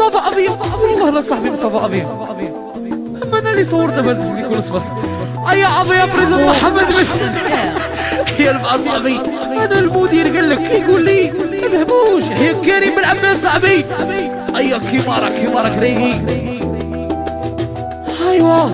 مصطفى ابيض والله لا صاحبي مصطفى ابيض انا اللي صورته بس اللي يكون اصفر يا ابو يا بريزنت محمد مش يا رفع صاحبي انا المدير قال لك يقول لي ما فهموش هي كريم من عمي صاحبي ايا كيمارك ريقي ايوا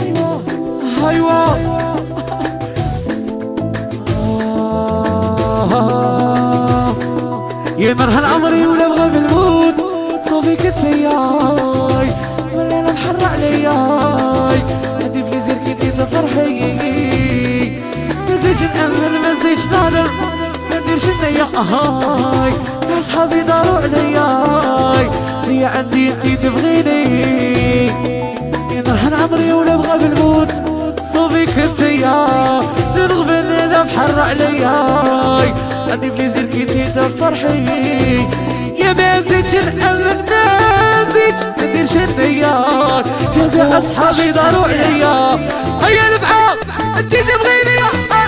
يا مرهن عمري ولا بغى بالموت صوفي كتياي ولا انا محر علياي هدي بليزير كنتي تفرحي مزيج نأمن مزيج نادر ما نديرش النيا هاي يا صحابي داروا علياي هي عندي انتي تبغيني يا مرهن عمري ولا بغى بالموت صوفي كتياي نرغب انا محر علياي هدي بليزير كنتي تفرحي يا مازيج نأمن مازيج ما نديرش النيا يا اصحابي داروا عليا هيا نبعا انتي تبغيني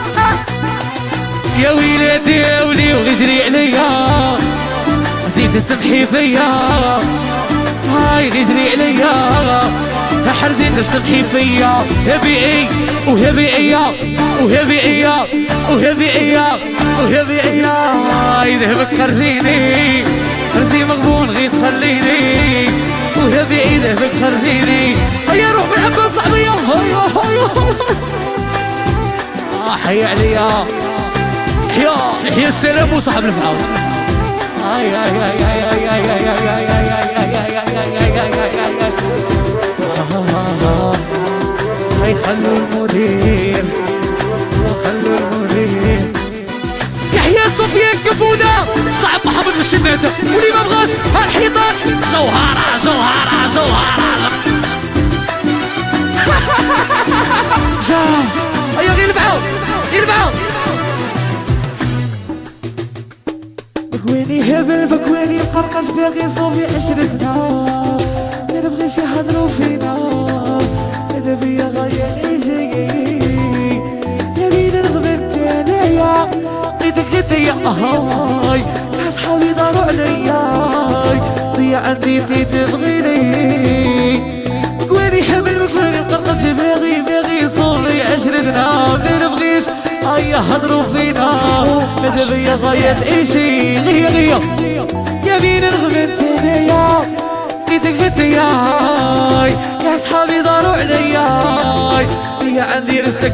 يا ويلاتي يا ولي وغجري عليا زيد تسمحي فيا هاي غجري عليا حرزين تسمحي فيا هبي وهبي ذهبك خرجيني خرجي مغبون غير تخليني وهبي ذهبك خرجيني هيا روح بالحبة صاحبي حي عليا حيا السلام وصاحب الفعول هاي خلوا المدير يحيى صفيان كفودة صعب محمد بالشناتة واللي ما بغاش هالحيطان جوهرة هيا غير البعوض بكويني هبل بكويني قرقش باغي صوفي عشرتنا ما نبغيش يحضروا فينا انا بيا غاية نيجي يا بين الغبت انايا قيدك يا هاي يا صحابي داروا عليا ضيع عندي انتي تبغيني بكويني هبل بكويني قرقش باغي صوفي عشرتنا ما نبغيش هيا هضروا فينا ماذا بيا غاية ايشي غيا يا بين الغبت انايا قيدك يا صحابي داروا عليا يا عندي رزقك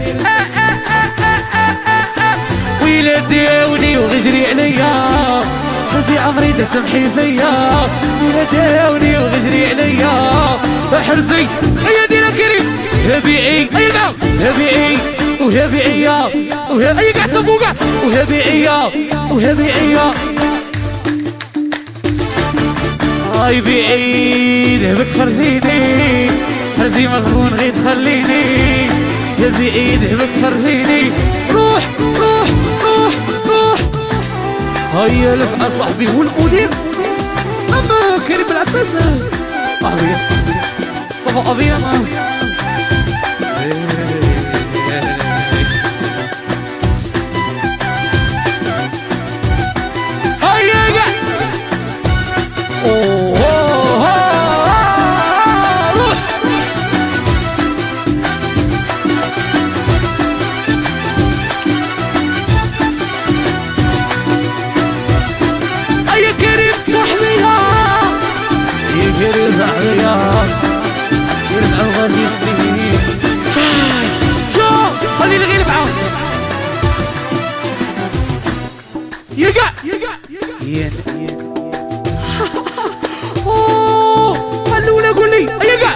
ويلاتي يا ولي وغجري عليا حرزي عمري تسمحي فيا ويلاتي يا ولي وغجري عليا حرزي هيا دينا كريم هبي وهبي قاعد تبوقع وهبي هاي بعيد هبك خرجيني حرزي مغبون غير تخليني يا بعيد هبك خرجيني روح هيا لفعة صاحبي والمدير اما كريم العباس صاحبي صفا ابيض خليني غير معاه يقع خلونا قول لي يقع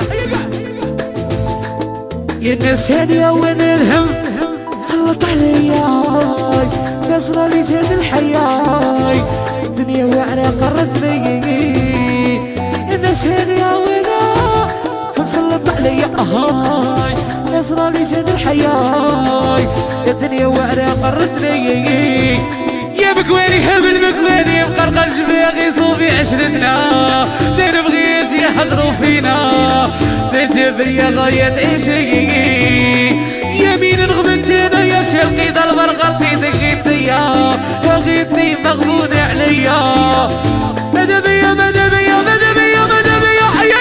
يا الناس هادية وين الهم سلط عليا كسرة لي جاد الحياة الدنيا واعرة قرتني يا الناس هادية وين سلط عليا كسرة لي جاد الحياة الدنيا واعرة قرتني يا بكواني هبل بكواني مقرقل جباغي صوفي عشرتنا دين بغيت يحضروا فينا تبريا غاية عيشي يمين نغبت انا يا شوقي ضربر غلطيتك غيتيا غيتي مغبون عليا ماذا بيا ماذا بيا ماذا بيا ماذا بيا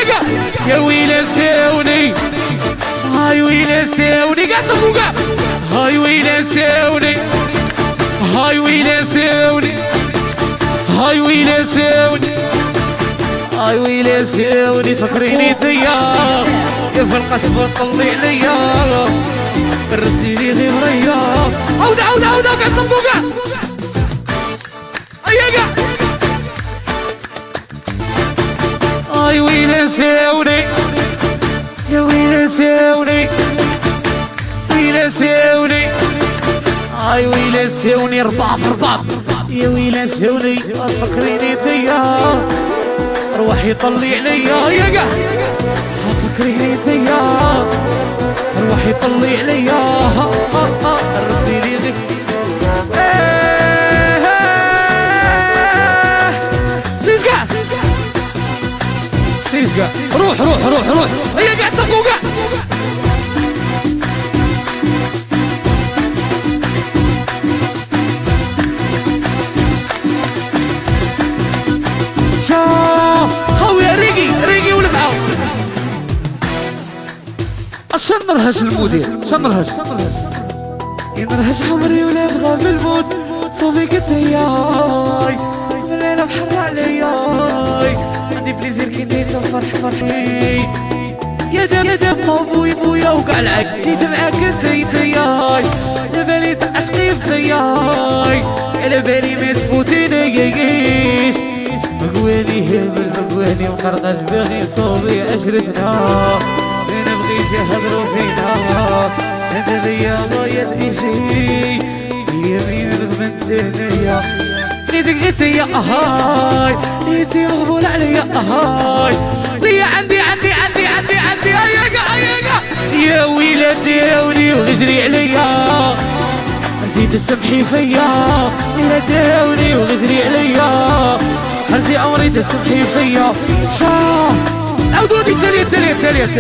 ساوني قاعد صفوقه هاي ويلي ساوني هاي ويلي ساوني هاي ويلي ساوني هاي ويلي ساوني فكريني ديا كيف القصبة طلي عليا رسيني غير ريا عودة عودة عودة قاعد صفوقه هيا هاي ويلي ساوني يا ويلي ساوني ويلي ساوني هاي ويلي ساوني رباب رباب يا ويلي ساوني فكريني ديا روحي طلي عليا يا قا فكريني ديا روحي طلي عليا رسيني غير سيسقا سيسقا روح روح روح روح هيا قاعد صفوقه شن نرهش المدير شن نرهش ينرهش عمري ولا يبغى بالموت صوفي قلت هياي من الليلة بحر علياي عندي بليزير كي ندير الفرح فرحي يا دم خوفوي فويا وقع العك جيت معاك زيتياي لبالي تعشقي فياي على بالي ما تفوتينيش مقواني هبل مقواني مقرقش باغي صوبي عشرتنا يهضروا فينا انت ذيا ضايد ايشي يمين بنتنيا نيدك انت يا اهاي نيدي مغبول علي يا اهاي ليا عندي يا ويلتي يا ولي وغزري عليا نسيت تسمحي فيا يا داولي وغزري عليا هرزي عمري تسمحي فيا شاه عودوني تالي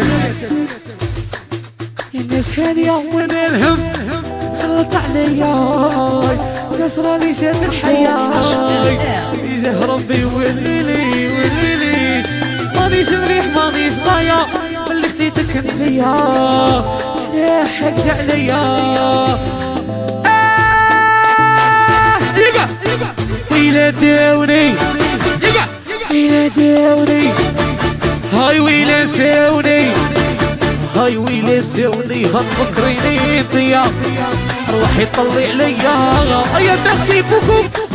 الناس ثانية وين الهم سلط عليا كسراني شاد الحياة إذا ربي وليلي مانيش مريح مانيش ضايع من اللي خديتك انتيا يا حق عليا يقع ويلا داوني يقع ويلا داوني هاي ويلا ساوني هاي ويلي ساوني هتفكريني انتيا روحي طلي عليا يا ميرسي بوكو